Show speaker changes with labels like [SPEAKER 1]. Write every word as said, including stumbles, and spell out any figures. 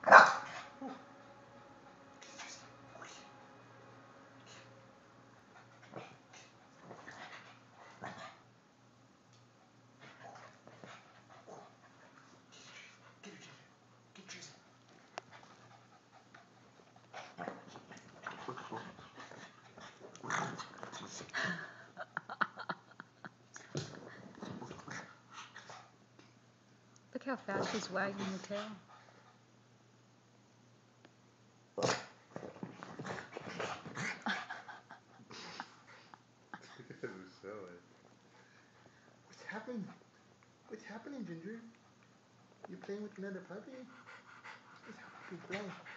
[SPEAKER 1] Look how fast she's wagging the tail.
[SPEAKER 2] What's happening? What's happening, Ginger? You playing with another puppy? Good boy.